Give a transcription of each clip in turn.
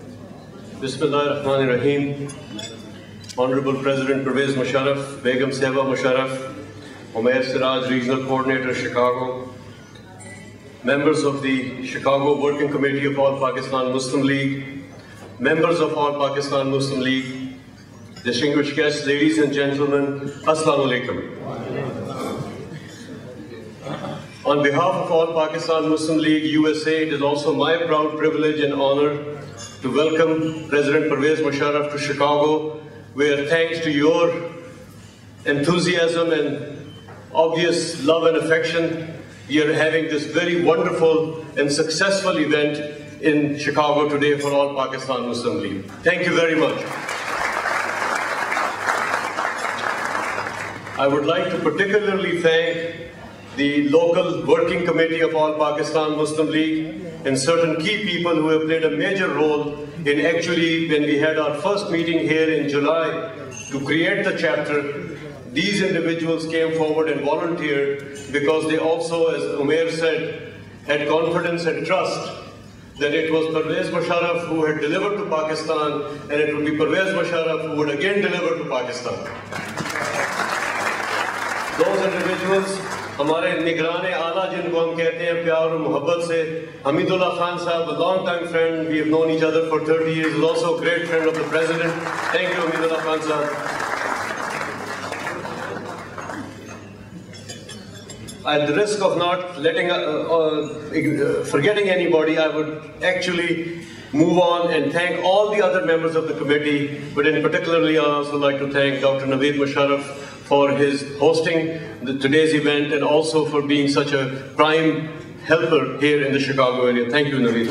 Bismillahirrahmanirrahim. Honorable President Pervez Musharraf, Begum Seva Musharraf, Umair Siraj, Regional Coordinator, Chicago, members of the Chicago Working Committee of All Pakistan Muslim League, members of All Pakistan Muslim League, distinguished guests, ladies and gentlemen, Assalamu alaikum. On behalf of All Pakistan Muslim League USA, it is also my proud privilege and honor to welcome President Pervez Musharraf to Chicago, where thanks to your enthusiasm and obvious love and affection, we are having this very wonderful and successful event in Chicago today for All Pakistan Muslim League. Thank you very much. I would like to particularly thank the local working committee of All Pakistan Muslim League and certain key people who have played a major role in actually, when we had our first meeting here in July to create the chapter, these individuals came forward and volunteered because they also, as Umair said, had confidence and trust that it was Pervez Musharraf who had delivered to Pakistan, and it would be Pervez Musharraf who would again deliver to Pakistan. Those individuals, हमारे निगरान आला जिनको हम कहते हैं प्यार और मोहब्बत से, हमीदुल्लाह खान साहब, a long time friend, we have known each other for 30 years, is also a great friend of the president. Thank you, Hamidulla Khan sahab. At the risk of not forgetting anybody, I would actually move on and thank all the other members of the committee, but in particularly I also like to thank Dr. Naveed Musharraf for his hosting today's event and also for being such a prime helper here in the Chicago area. Thank you, Naveed.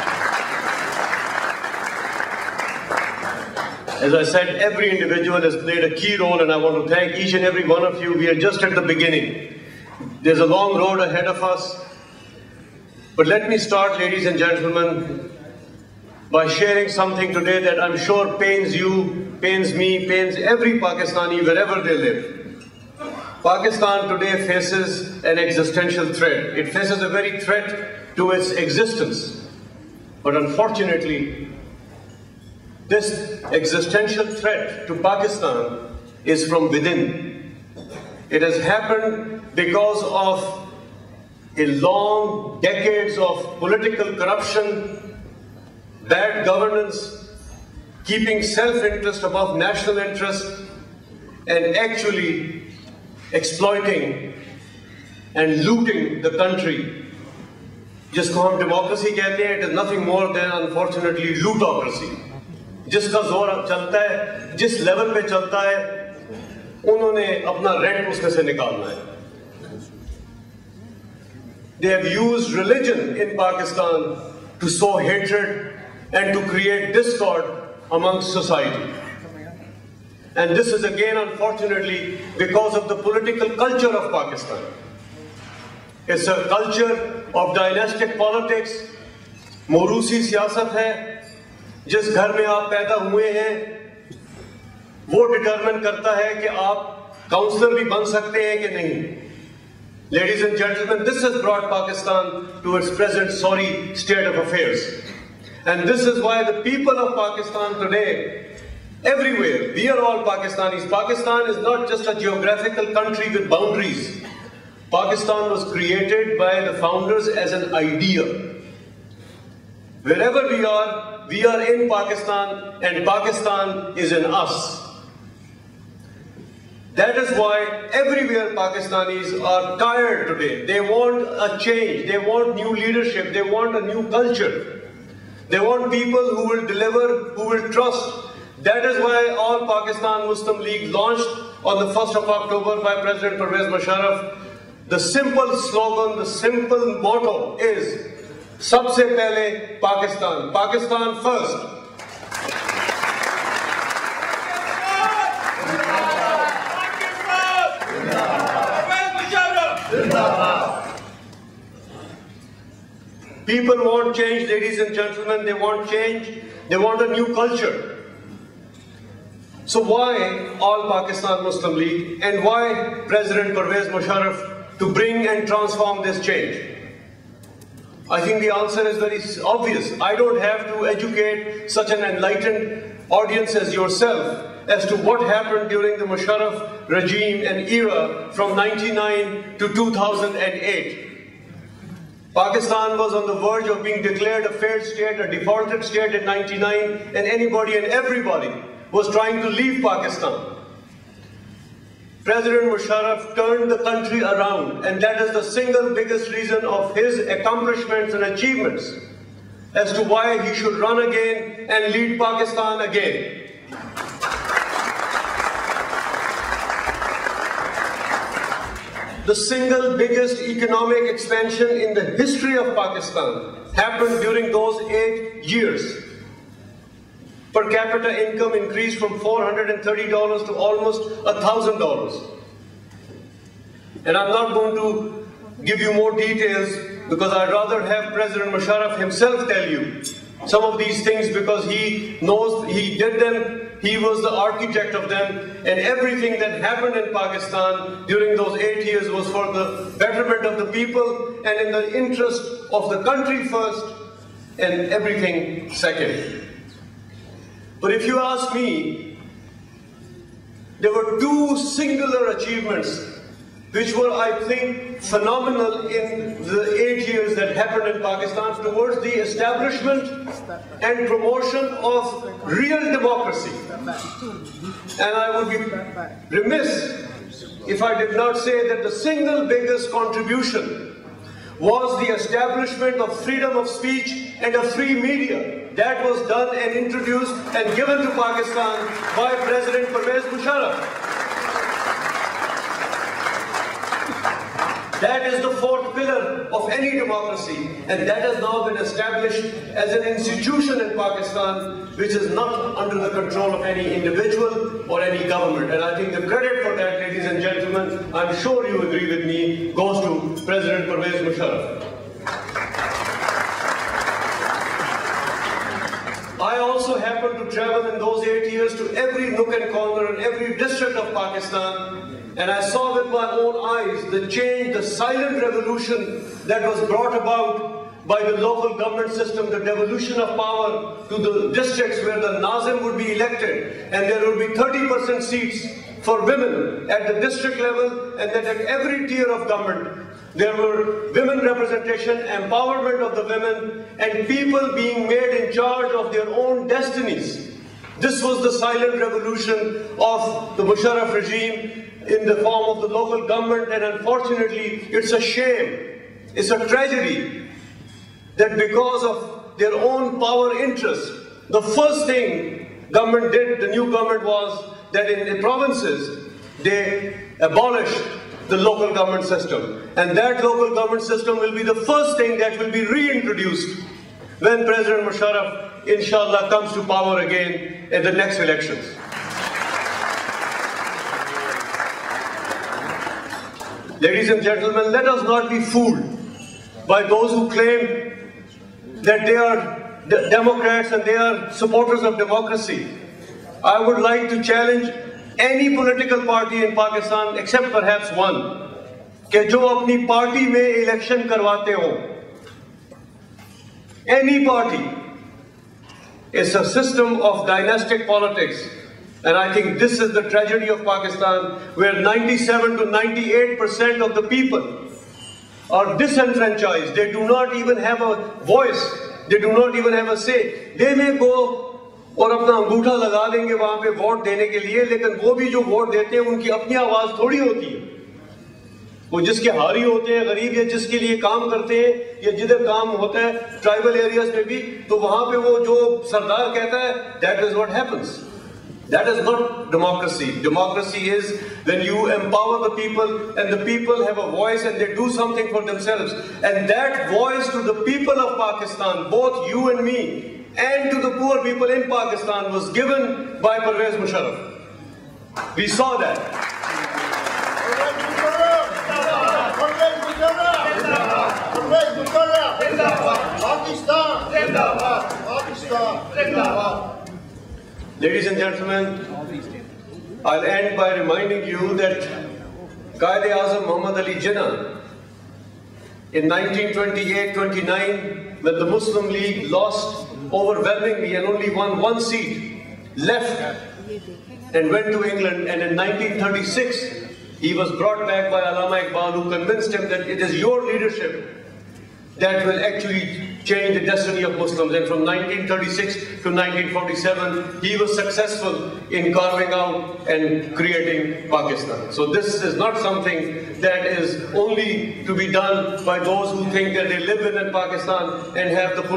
As I said, every individual has played a key role, and I want to thank each and every one of you. We are just at the beginning. There's a long road ahead of us. But let me start, ladies and gentlemen, by sharing something today that I'm sure pains you, pains me, pains every Pakistani wherever they live. Pakistan today faces an existential threat. It faces a very threat to its existence. But unfortunately, this existential threat to Pakistan is from within. It has happened because of a long decades of political corruption, bad governance, keeping self-interest above national interest, and actually exploiting and looting the country. जिसको हम democracy कहते हैं, it is nothing more than unfortunately lootocracy. जिसका जोर चलता है, जिस level पे चलता है, उन्होंने अपना rent उसमें से निकालना है. They have used religion in Pakistan to sow hatred and to create discord amongst society. And this is again, unfortunately, because of the political culture of Pakistan. It's a culture of dynastic politics. मोरूसी सियासत है. जिस घर में आप पैदा हुए हैं, वो डिटरमिन करता है कि आप काउंसलर भी बन सकते हैं कि नहीं. Ladies and gentlemen, this has brought Pakistan to its present sorry state of affairs. And this is why the people of Pakistan today, everywhere, we are all Pakistanis. Pakistan is not just a geographical country with boundaries. Pakistan was created by the founders as an idea. Wherever we are in Pakistan, and Pakistan is in us. That is why everywhere Pakistanis are tired today. They want a change, they want new leadership, they want a new culture. They want people who will deliver, who will trust. That is why All Pakistan Muslim League launched on the 1st of October by President Pervez Musharraf. The simple slogan, the simple motto is, Sabse Pehle Pakistan, Pakistan first. People want change, ladies and gentlemen. They want change. They want a new culture. So why All Pakistan Muslim League, and why President Pervez Musharraf to bring and transform this change? I think the answer is very obvious. I don't have to educate such an enlightened audience as yourself as to what happened during the Musharraf regime and era from 1999 to 2008. Pakistan was on the verge of being declared a failed state, a defaulted state in 99, and anybody and everybody was trying to leave Pakistan. President Musharraf turned the country around, and that is the single biggest reason of his accomplishments and achievements as to why he should run again and lead Pakistan again. The single biggest economic expansion in the history of Pakistan happened during those 8 years. Per capita income increased from $430 to almost $1,000. And I'm not going to give you more details because I'd rather have President Musharraf himself tell you some of these things, because he knows, he did them, he was the architect of them, and everything that happened in Pakistan during those 8 years was for the betterment of the people and in the interest of the country first and everything second. But if you ask me, there were two singular achievements which were, I think, phenomenal in the 8 years that happened in Pakistan towards the establishment and promotion of real democracy. And I would be remiss if I did not say that the single biggest contribution was the establishment of freedom of speech and a free media. That was done and introduced and given to Pakistan by President Pervez Musharraf. That is the fourth pillar of any democracy, and that has now been established as an institution in Pakistan, which is not under the control of any individual or any government. And I think the credit for that, ladies and gentlemen, I'm sure you agree with me, goes to President Pervez Musharraf. I also happened to travel in those 8 years to every nook and corner in every district of Pakistan, and I saw with my own eyes the change, the silent revolution that was brought about by the local government system, the devolution of power to the districts where the Nasim would be elected, and there would be 30% seats for women at the district level, and that at every tier of government there were women representation, empowerment of the women, and people being made in charge of their own destinies. This was the silent revolution of the Musharraf regime in the form of the local government, and unfortunately it's a shame, it's a tragedy that because of their own power interests, the first thing government did, the new government, was that in the provinces they abolished the local government system, and that local government system will be the first thing that will be reintroduced when President Musharraf, inshallah, comes to power again in the next elections. Ladies and gentlemen, let us not be fooled by those who claim that they are Democrats and they are supporters of democracy. I would like to challenge any political party in Pakistan, except perhaps one, कि जो अपनी party में election करवाते हो. Any party is a system of dynastic politics. And I think this is the tragedy of Pakistan, where 97 to 98% of the people are disenfranchised. They do not even have a voice. They do not even have a say. They may go और अपना अंगूठा लगा देंगे वहां पे vote देने के लिए, लेकिन वो भी जो वोट देते हैं उनकी अपनी आवाज थोड़ी होती है. वो जिसके हारी होते हैं, गरीब, या जिसके लिए काम करते हैं, या जिधर काम होता है ट्राइबल एरियाज में भी, तो वहां पे वो जो सरदार कहता है, that is what happens. That is not democracy. Democracy is when you empower the people and the people have a voice and they do something for themselves. And that voice to the people of Pakistan, both you and me, and to the poor people in Pakistan, was given by Pervez Musharraf. We saw that. Ladies and gentlemen, I'll end by reminding you that Qaid-e-Azam Muhammad Ali Jinnah, in 1928-29, when the Muslim League lost overwhelmingly and only won one seat, left and went to England, and in 1936, he was brought back by Allama Iqbal, who convinced him that it is your leadership that will actually change the destiny of Muslims. And from 1936 to 1947, he was successful in carving out and creating Pakistan. So this is not something that is only to be done by those who think that they live in Pakistan and have the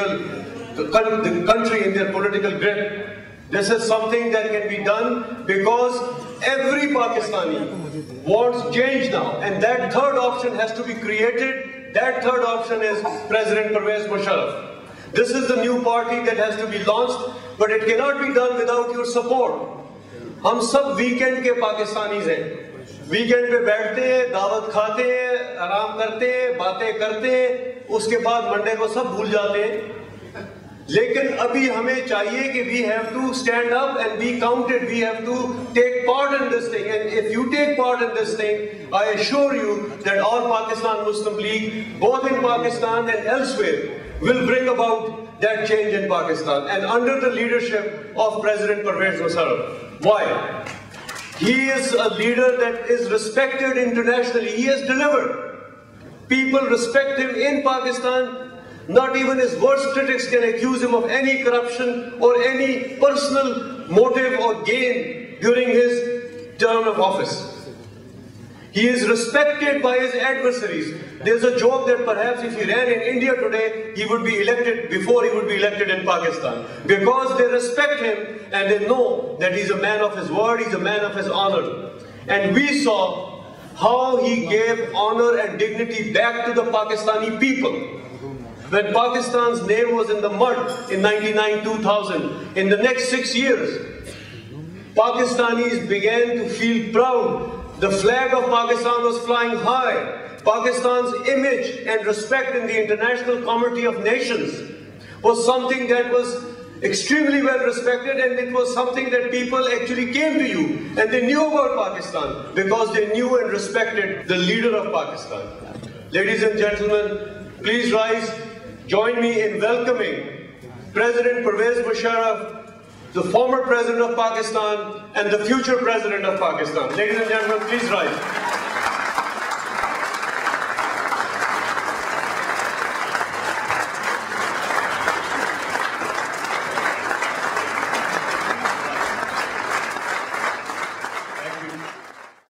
country in their political grip. This is something that can be done because every Pakistani wants change now, and that third option has to be created. That third option is President Pervez Musharraf. This is the new party that has to be launched, but it cannot be done without your support. हम सब weekend के Pakistanis हैं, weekend पे बैठते हैं, दावत खाते हैं, आराम करते हैं, बातें करते हैं, उसके बाद मंडे को सब भूल जाते हैं. लेकिन अभी हमें चाहिए कि we have to stand up and be counted. We have to take part in this thing. And if you take part in this thing, I assure you that all Pakistan Muslim League, both in Pakistan and elsewhere, will bring about that change in Pakistan. And under the leadership of President Pervez Musharraf. Why? He is a leader that is respected internationally. He has delivered. People respect him in Pakistan. Not even his worst critics can accuse him of any corruption or any personal motive or gain during his term of office. He is respected by his adversaries. There's a joke that perhaps if he ran in India today, he would be elected before he would be elected in Pakistan. Because they respect him and they know that he's a man of his word, he's a man of his honor. And we saw how he gave honor and dignity back to the Pakistani people. When Pakistan's name was in the mud in 1999-2000, in the next 6 years, Pakistanis began to feel proud. The flag of Pakistan was flying high. Pakistan's image and respect in the International Committee of Nations was something that was extremely well respected, and it was something that people actually came to you and they knew about Pakistan because they knew and respected the leader of Pakistan. Ladies and gentlemen, please rise. Join me in welcoming President Pervez Musharraf, the former President of Pakistan and the future President of Pakistan. Ladies and gentlemen, please rise.